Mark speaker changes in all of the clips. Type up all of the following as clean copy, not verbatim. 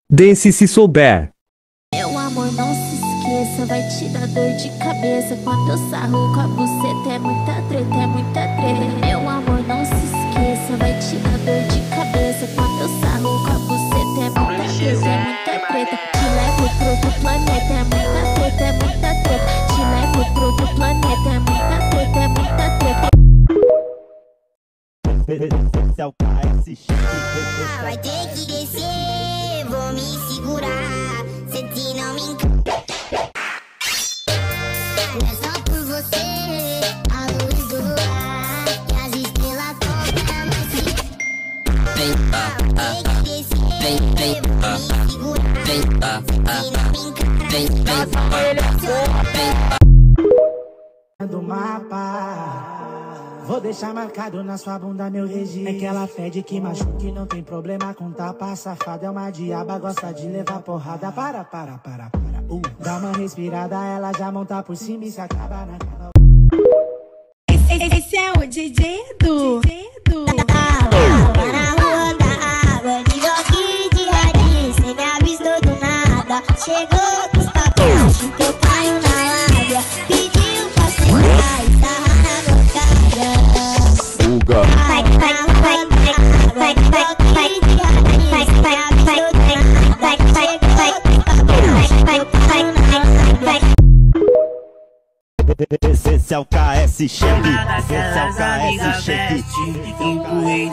Speaker 1: Dance se souber.
Speaker 2: Meu amor, não se esqueça, vai te dar dor de cabeça quando eu sarro com a buceta. É muita treta, é muita treta. Meu amor, não se esqueça, vai te dar dor de cabeça quando eu sarro com a buceta. É muita treta, é muita treta. Te levo pro outro planeta, é muita treta, é muita treta. Te levo pro outro planeta, é muita treta, é muita treta.
Speaker 3: Esse é o KS.
Speaker 4: Vai ter que descer, vou me segurar. Se não me encanta. É só por você, a luz do luar, que as estrelas tocam assim. Vai ter que descer, vou me segurar. Se não me encanta.
Speaker 5: Do mapa, vou deixar marcado na sua bunda meu registro. É que ela fede que machuca e não tem problema com tapa. Safada é uma diaba, gosta de levar porrada. Para. Dá uma respirada, ela já monta por cima e se acaba na cama.
Speaker 6: Esse é o DJ Edu.
Speaker 4: Na rua da água, de jogue de radinho, cê me avistou do nada. Chegou com os papéis, que eu caio na lábia. Pediu pra sentar e sarra na bancada.
Speaker 1: Uga.
Speaker 3: Esse é o KS chefe. Esse é o KS chefe.
Speaker 7: Empurrei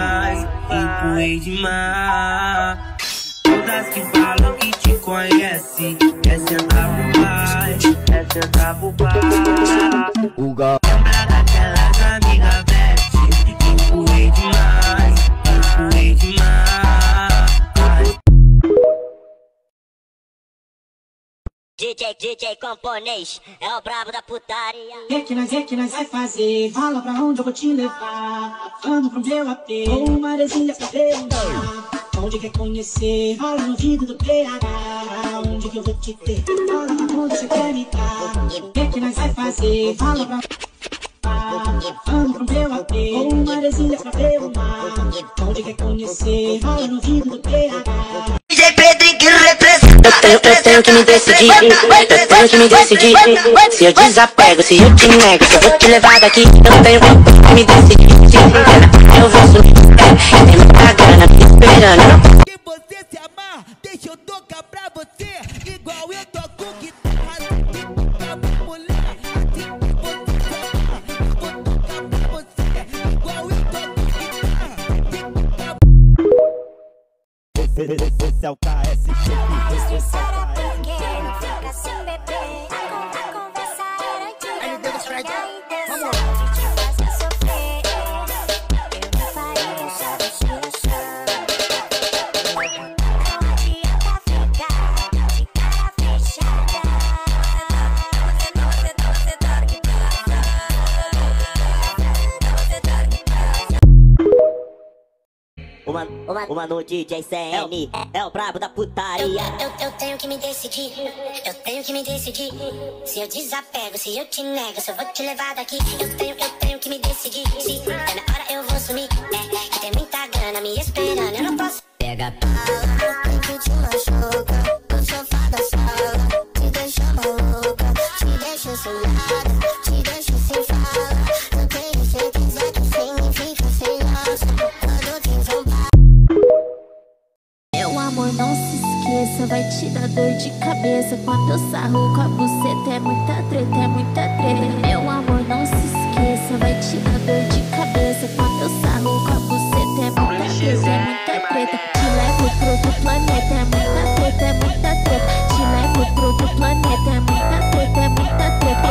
Speaker 7: demais. Todas que falam que te conhecem, quer sentar pro pai, quer sentar pro pai.
Speaker 1: Uga.
Speaker 7: Lembra daquelas amigas veste. Empurrei demais.
Speaker 4: DJ camponês, é o brabo da putaria.
Speaker 5: Que nós vai fazer? Fala pra onde eu vou te levar. Vamos pro meu AP, ou uma resenha pra perguntar. Onde quer conhecer? Fala no ouvido do PH. Onde que eu vou te ter? Fala pra onde você quer me dar. Que nós vai fazer? Fala pra vamos pro meu AP, ou uma resenha pra perguntar. Onde quer conhecer? Fala no ouvido do PH.
Speaker 4: DJ Pedro que representa.
Speaker 8: Eu tenho que me decidir, eu tenho que me decidir. Se eu desapego, se eu te nego, se eu vou te levar daqui. Eu tenho que me decidir. Eu vou sumir, tem muita grana me esperando.
Speaker 7: Se você se amar, deixa eu tocar pra você. Igual eu toco guitarra. Mulher, se você se amar, eu vou tocar pra você. Igual eu toco guitarra.
Speaker 3: Esse é o KS chefe.
Speaker 4: Fica sem beber, a conversa era antiga.
Speaker 8: Uma no DJ CN, é o brabo da putaria.
Speaker 4: Eu tenho que me decidir, eu tenho que me decidir. Se eu desapego, se eu te nego, se eu vou te levar daqui. Eu tenho que me decidir. Se tá na hora eu vou sumir, que tem muita grana me esperando, eu não posso.
Speaker 8: Pega
Speaker 4: Tem que te machuca, no sofá da sala. Te deixa maluca, te deixa sonhada, te deixa sem fala. Eu tenho certeza que sem mim fica sem graça. Quando tem vontade.
Speaker 2: Meu amor, não se esqueça, vai te dar dor de cabeça quando eu sarro com a buceta. É muita treta, é muita treta. Meu amor, não se esqueça, vai te dar dor de cabeça quando eu sarro com a buceta. É muita treta, é muita treta. Te levo pro outro planeta, é muita treta, é muita treta. Te levo pro outro planeta, é muita treta, é muita treta.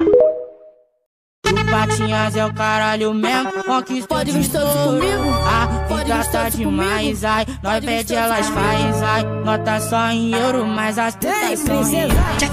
Speaker 7: Patinhas é o caralho mesmo, pode vir todos comigo. Pode gastar demais, ai, nós pede elas faz, ai. Nota só em euro, mas as tetas são em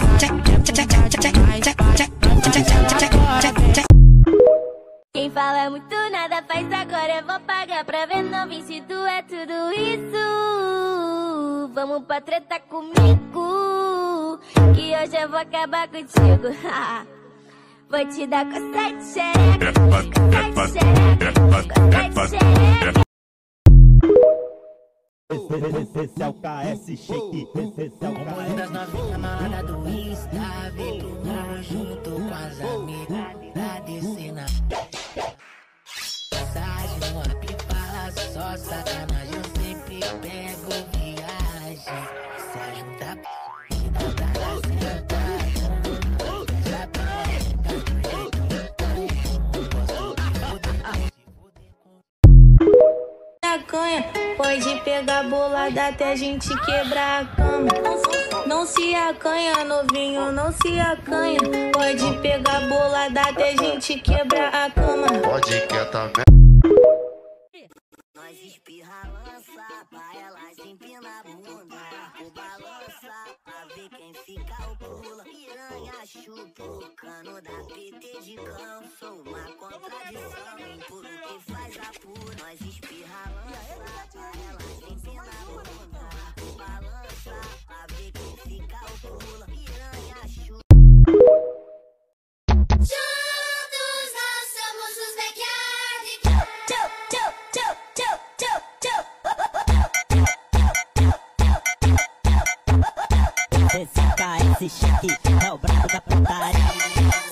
Speaker 2: Quem fala muito nada faz agora, eu vou pagar pra ver não vir se tu é tudo isso. Vamos pra treta comigo, que hoje eu vou acabar contigo. Vou te dar coça de xereca, coça de xereca, coça de xereca.
Speaker 3: Esse é o KS Shake. Esse é o
Speaker 8: Comboio das
Speaker 3: KS.
Speaker 8: novinhas malada do Insta, vê tu junto com as amigas pra descer na passagem, uma pipa só sacanagem, eu sempre pego viagem, se ajunta e dá pra sentar, já pega
Speaker 2: A canha pode pegar bolada até a gente quebrar a cama. Não se acanha, novinho, não se acanha. Pode pegar bolada até a gente quebrar a cama.
Speaker 1: Pode quietar,
Speaker 4: Nós espirra, lança, pra elas empina a bunda. O balança, pra ver quem fica o pula. Piranha, chupa o cano da PT de cão. Sou uma contradição, impuro que faz a pura. Nós espirra, lança, pra elas empina a bunda. O balança, pra ver quem fica o pula. Piranha, chupa.
Speaker 9: Juntos nós somos os backyard.
Speaker 10: Esse KS Shake é o brabo da putaria.